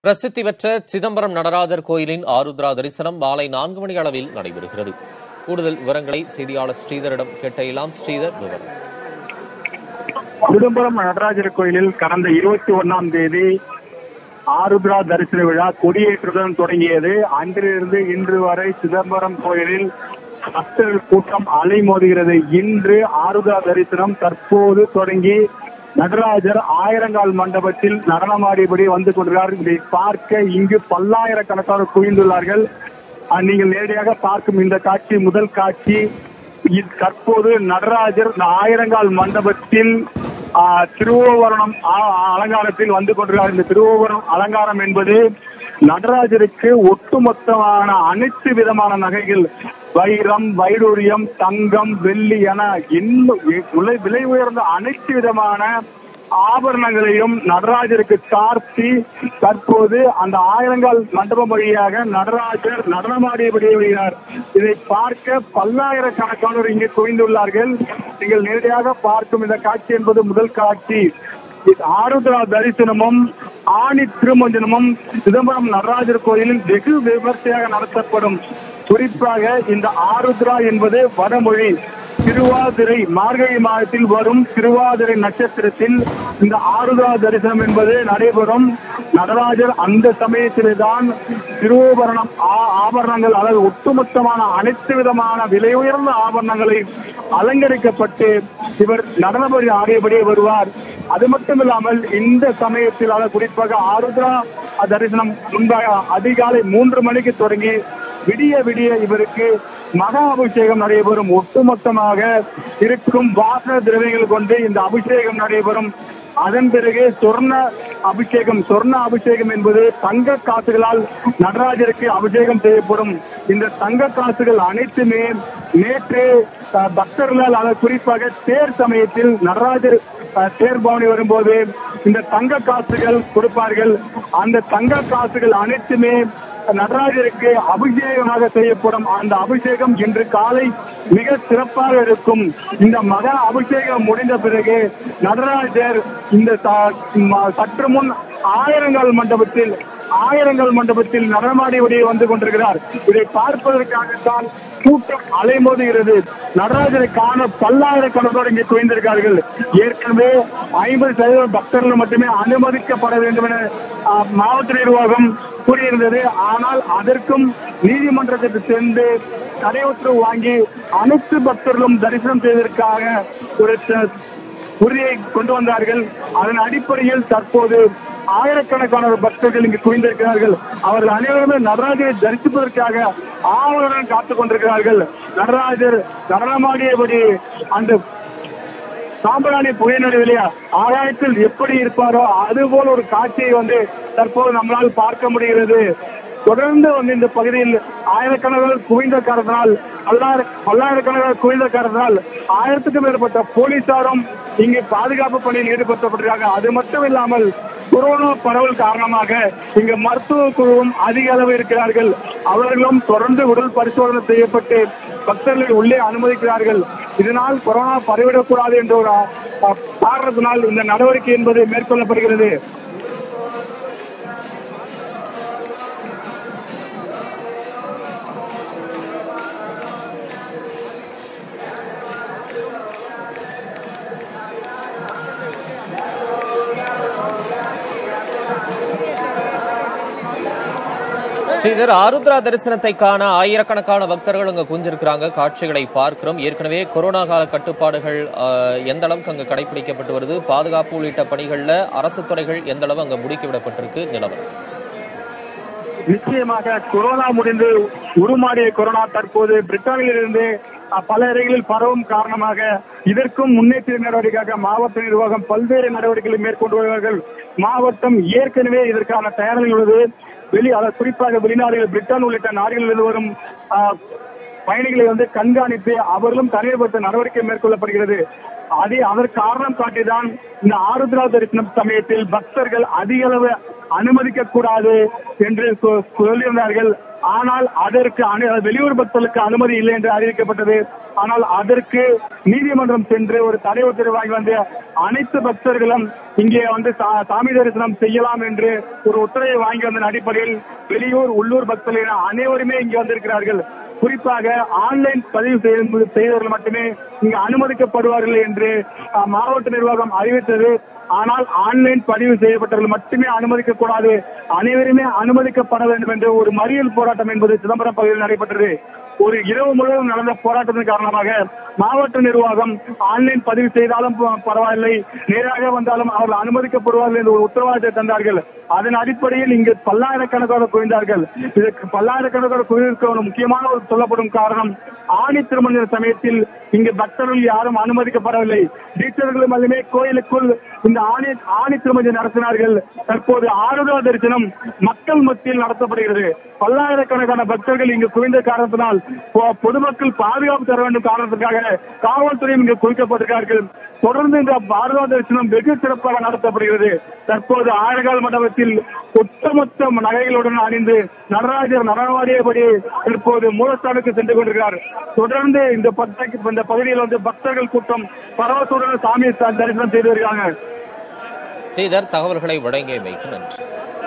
பிரசித்தி பெற்ற சிதம்பரம் நடராஜர் கோயிலின் ஆருத்ரா தரிசனம் மாலை 4 மணி அளவில் நடைபெறுகிறது. கூடுதல் விவரங்களை செய்தியாளர் ஸ்ரீதரிடம் கேட்கலாம். ஸ்ரீதர், விவரம். சிதம்பரம் நடராஜர் கோயிலில் கடந்த 21ஆம் தேதி ஆருத்ரா தரிசன விழா கொடியேற்றுடன் தொடங்கியது. அன்றிலிருந்து இன்று வரை சிதம்பரம் கோயிலில் பக்தர்கள் கூட்டம் அலைமோதுகிறது. இன்று ஆருத்ரா தரிசனம் தற்போது தொடங்கி நடராஜர் ஆயிரங்கால் மண்டபத்தில் நடனமாடியபடி வந்து கொண்டிருக்கிறார். இதை பார்க்க இங்கு பல்லாயிரக்கணக்கானோர் குவிந்துள்ளார்கள். நீங்கள் நேரடியாக பார்க்கும் இந்த காட்சி முதல் காட்சி. தற்போது நடராஜர் ஆயிரங்கால் மண்டபத்தில் திருவோவரணம் அலங்காரத்தில் வந்து கொண்டிருக்கிறார். இந்த திருவோவரணம் அலங்காரம் என்பது நடராஜருக்கு ஒட்டுமொத்தமான அனைத்து விதமான நகைகள், வைரம், வைடூரியம், தங்கம், வெள்ளி என இன்னும் விலை உயர்ந்த அனைத்து விதமான ஆபரணங்களையும் நடராஜருக்கு சார்த்தி தற்போது அந்த ஆயிரங்கால் மண்டபம் வழியாக நடராஜர் நடனமாடியபடி வருகிறார். இதை பார்க்க பல்லாயிரக்கணக்கானோர் இங்கே குவிந்துள்ளார்கள். நீங்கள் நேரடியாக பார்க்கும் இந்த காட்சி என்பது முதல் காட்சி. ஆருத்ரா தரிசனமும் ஆணி திருமஞ்சனமும் சிதம்பரம் நடராஜர் கோயிலில் வெகு விமர்சையாக நடத்தப்படும். குறிப்பாக இந்த ஆருத்ரா என்பது வடமொழி. திருவாதிரை மார்கழி மாதத்தில் வரும் திருவாதிரை நட்சத்திரத்தில் இந்த ஆருத்ரா தரிசனம் என்பது நடைபெறும். நடராஜர் அந்த சமயத்தில்தான் திருவோபரணம் ஆபரணங்கள் அல்லது ஒட்டுமொத்தமான அனைத்து விதமான விலை உயர்ந்த ஆபரணங்களை அலங்கரிக்கப்பட்டு இவர் நடனபடி ஆடியபடியே வருவார். அது மட்டும் இல்லாமல் இந்த சமயத்தில் குறிப்பாக ஆருத்ரா தரிசனம் முன்பாக அதிகாலை 3 மணிக்கு தொடங்கி விடிய விடிய இவருக்கு மகா அபிஷேகம் நடைபெறும். ஒட்டுமொத்தமாக இருக்கும் வாசன திரவியங்கள் கொண்டு இந்த அபிஷேகம் நடைபெறும். அதன் பிறகு சொர்ண அபிஷேகம் என்பது தங்க காசுகளால் நடராஜருக்கு அபிஷேகம் செய்யப்படும். இந்த தங்க காசுகள் அனைத்துமே நேற்று பக்தர்களால் குறிப்பாக தேர் சமயத்தில் நடராஜர் தேர் பவனி வரும்போது இந்த தங்க காசுகள் கொடுப்பார்கள். அந்த தங்க காசுகள் அனைத்துமே நடராஜருக்கு அபிஷேகமாக செய்யப்படும். அந்த அபிஷேகம் இன்று காலை மிக சிறப்பாக இருக்கும். இந்த மகா அபிஷேகம் முடிந்த பிறகு நடராஜர் இந்த சற்று முன் ஆயிரங்கால் மண்டபத்தில் நடனமாடியபடியே வந்து கொண்டிருக்கிறார். இதை பார்ப்பதற்காகத்தான் கூட்டம் அலைமோதுகிறது. நடராஜரை காண பல்லாயிரக்கணக்கானோர் இங்கே குவிந்திருக்கிறார்கள். ஏற்கனவே 50% பக்தர்கள் மட்டுமே அனுமதிக்கப்பட வேண்டும் என மாவட்ட நிர்வாகம் கூறியிருந்தது. ஆனால் அதற்கும் நீதிமன்றத்திற்கு சென்று தடை உத்தரவு வாங்கி அனைத்து பக்தர்களும் தரிசனம் செய்வதற்காக ஒரு உறுதியை கொண்டு வந்தார்கள். அதன் அடிப்படையில் தற்போது ஆயிரக்கணக்கான பக்தர்கள் இங்கு குவிந்திருக்கிறார்கள். அவர்கள் அனைவருமே நடராஜரை தரிசிப்பதற்காக ஆவலுடன் காத்துக் கொண்டிருக்கிறார்கள். நடராஜர் நடனமாடியபடி அந்த சாம்பிராணி புகை நடுவிலே ஆகாயத்தில் எப்படி இருப்பாரோ அதுபோல் ஒரு காட்சியை தற்போது நம்மளால் பார்க்க முடிகிறது. தொடர்ந்து இந்த பகுதியில் ஆயிரக்கணக்கான குவிந்த காரணத்தினால் பல்லாயிரக்கணக்கான குவிந்த காரணத்தினால் 1000க்கும் மேற்பட்ட போலீசாரும் இங்கு பாதுகாப்பு பணியில் ஈடுபடுத்தப்பட்டிருக்காங்க. அது மட்டும் இல்லாமல் கொரோனா பரவல் காரணமாக இங்கு மருத்துவ குழுவும் அதிக அளவு இருக்கிறார்கள். அவர்களும் தொடர்ந்து உடல் பரிசோதனை செய்யப்பட்டு பக்தர்களை உள்ளே அனுமதிக்கிறார்கள். இதனால் கொரோனா பரவிடக்கூடாது என்ற ஒரு காரணத்தினால் இந்த நடவடிக்கை என்பது மேற்கொள்ளப்படுகிறது. ஸ்ரீதர், ஆருத்ரா தரிசனத்தை காண ஆயிரக்கணக்கான பக்தர்கள் அங்க குஞ்சிருக்கிறாங்க. காட்சிகளை பார்க்கிறோம். ஏற்கனவே கொரோனா கால கட்டுப்பாடுகள் எந்த அளவுக்கு அங்கு கடைபிடிக்கப்பட்டு வருது, பாதுகாப்பு உள்ளிட்ட பணிகள்ல அரசு துறைகள் எந்த அளவு அங்க முடுக்கிவிடப்பட்டிருக்கு நிலவரம்? நிச்சயமாக கொரோனா முடிந்து உருமாறிய கொரோனா தற்போது பிரிட்டனிலிருந்து பல இடங்களில் பரவும் காரணமாக இதற்கும் முன்னெச்சரிக்கை நடவடிக்கையாக மாவட்ட நிர்வாகம் பல்வேறு நடவடிக்கைகளை மேற்கொண்டு வருவார்கள். மாவட்டம் ஏற்கனவே இதற்கான தயாரில் உள்ளது. குறிப்பாக வெளிநாடுகள் பிரிட்டன் உள்ளிட்ட நாடுகளிலிருந்து வரும் பயணிகளை கண்காணித்து அவர்களும் தனிமைப்படுத்த நடவடிக்கை மேற்கொள்ளப்படுகிறது. அதற்கு காரணம் காட்டிதான் இந்த ஆருத்ரா தரிசனம் சமயத்தில் பக்தர்கள் அதிக அளவு அனுமதிக்க கூடாது என்று சொல்லியிருந்தார்கள். ஆனால் அதற்கு வெளியூர் பக்தர்களுக்கு அனுமதி இல்லை என்று அறிவிக்கப்பட்டது. ஆனால் அதற்கு நீதிமன்றம் சென்று ஒரு தடை உத்தரவு வாங்கி அனைத்து பக்தர்களும் இங்கே வந்து சாமி தரிசனம் செய்யலாம் என்று ஒரு உத்தரவை வாங்கி வந்த அடிப்படையில் வெளியூர் உள்ளூர் பக்தர்கள் அனைவருமே இங்கே வந்திருக்கிறார்கள். குறிப்பாக ஆன்லைன் பதிவு செய்தவர்கள் மட்டுமே இங்கு அனுமதிக்கப்படுவார்கள் என்று மாவட்ட நிர்வாகம் அறிவித்தது. ஆனால் ஆன்லைன் பதிவு செய்யப்பட்டவர்கள் மட்டுமே அனுமதிக்க கூடாது, அனைவருமே அனுமதிக்கப்பட வேண்டும் என்று ஒரு மறியல் போராட்டம் என்பது சிதம்பரம் பகுதியில் நடைபெற்றது. ஒரு இரவு முழுவதும் நடந்த போராட்டத்தின் காரணமாக மாவட்ட நிர்வாகம் ஆன்லைன் பதிவு செய்தாலும் பரவாயில்லை, நேராக வந்தாலும் அவர்கள் அனுமதிக்கப்படுவார்கள் என்று ஒரு உத்தரவாதத்தை தந்தார்கள். அதன் அடிப்படையில் இங்கு பல்லாயிரக்கணக்கான குவிந்தார்கள். இதற்கு பல்லாயிரக்கணக்கான குவிந்திருக்க ஒரு முக்கியமான ஒரு சொல்லப்படும் காரணம், ஆணி திருமண சமயத்தில் இங்கு பக்தர்கள் யாரும் அனுமதிக்கப்படவில்லை. டீச்சர்களும் மட்டுமே கோயிலுக்குள் இந்த ஆணி திருமணம் நடத்தினார்கள். தற்போது ஆருத்ரா தரிசனம் மக்கள் மத்தியில் நடத்தப்படுகிறது. பல்லாயிரக்கணக்கான பக்தர்கள் இங்கு குவிந்த காரணத்தினால் பொதுமக்கள் பாதுகாப்பு தர வேண்டும் காரணத்திற்காக காவல்துறையும் இங்கு குவிக்கப்பட்டிருக்கிறார்கள். தொடர்ந்து இந்த ஆருத்ரா தரிசனம் வெகு சிறப்பாக நடத்தப்படுகிறது. தற்போது ஆழகால் மண்டபத்தில் ஒட்டுமொத்த நகைகளுடன் அணிந்து நடராஜர் நடனவாடியபடி தற்போது மூலஸ்தானுக்கு சென்று கொண்டிருக்கிறார். தொடர்ந்து இந்த பகுதியில் வந்து பக்தர்கள் கூட்டம் பரவத்துடன் சாமி தரிசனம் செய்து வருகிறாங்க. ஸ்ரீதர், தகவல்களை வழங்கியமைக்கு நன்றி.